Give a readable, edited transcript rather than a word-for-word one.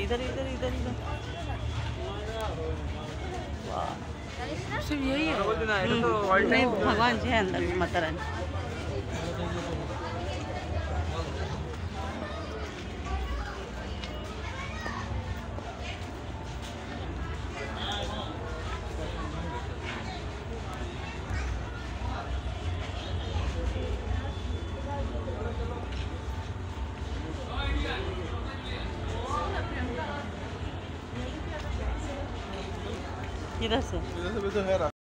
इधर इधर इधर इधर। सिर्फ यही है। नहीं, भगवान जी है अंदर, माता रानी। इधर से भी तो है।